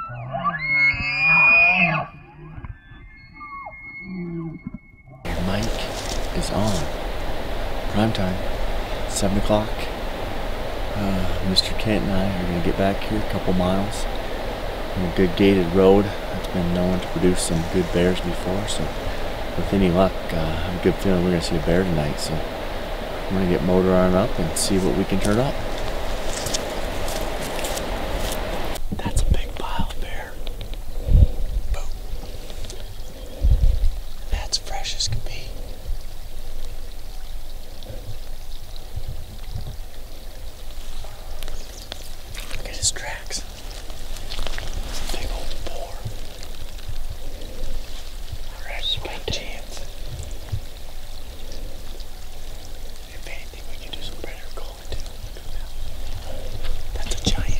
Mic is on. Prime time. 7 o'clock. Mr. Kent and I are going to get back here a couple miles on a good gated road that's been known to produce some good bears before. So with any luck, I have a good feeling we're going to see a bear tonight. So we're going to get motor on up and see what we can turn up. That's a big pile of bear. Boom. That's fresh as can be. Look at his tracks. Big old boar. Alright, you got a chance. If anything, we can do some predator calling too. Look at that. That's a giant.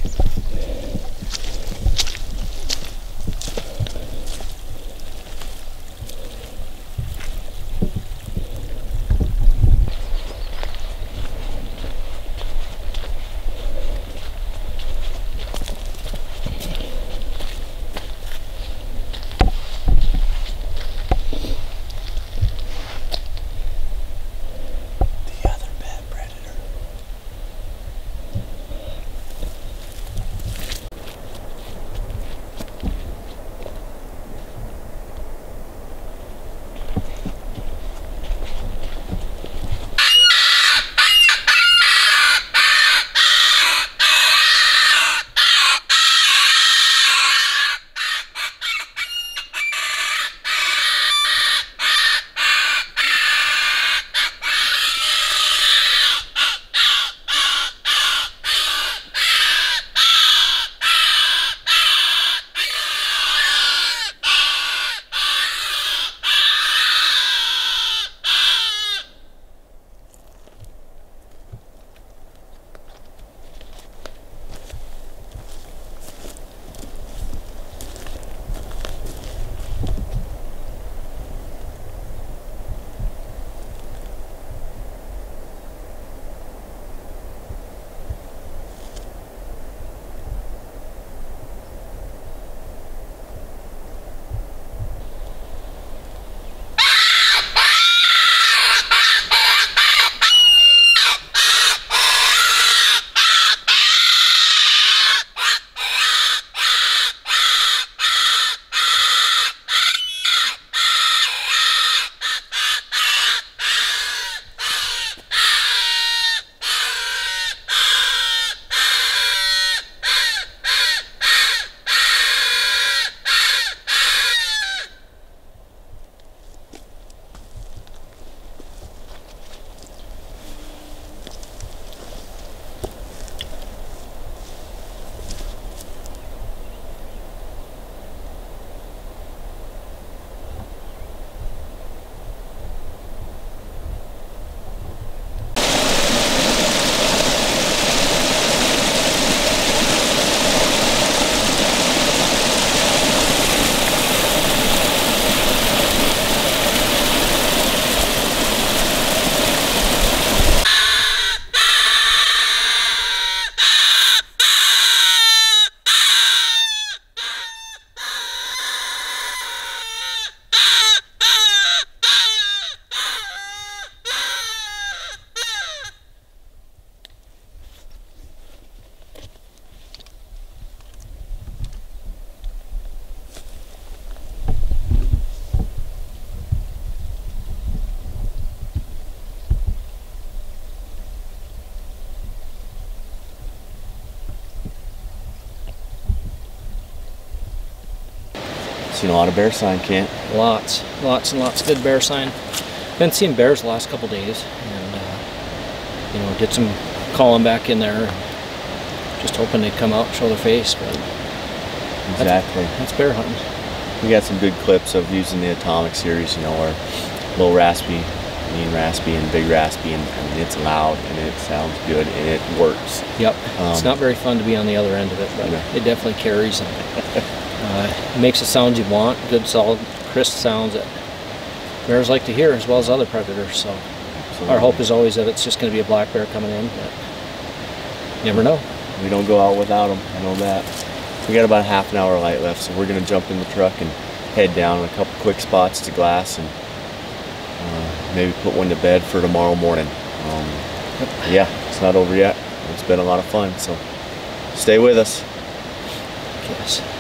Seen a lot of bear sign, Kent. Lots and lots of good bear sign. Been seeing bears the last couple days, and you know, did some calling back in there. Just hoping they'd come out and show their face, but exactly. That's bear hunting. We got some good clips of using the Atomic series, you know, where low raspy, medium raspy, and big raspy, and I mean, it's loud and it sounds good and it works. Yep. It's not very fun to be on the other end of it, but it definitely carries. And, makes the sounds you want, good, solid, crisp sounds that bears like to hear, as well as other predators. So our hope is always that it's just going to be a black bear coming in, but you never know. We don't go out without them, I know that. we got about a half an hour light left, so we're gonna jump in the truck and head down a couple quick spots to glass and maybe put one to bed for tomorrow morning. Yeah, it's not over yet. It's been a lot of fun, so stay with us. Yes.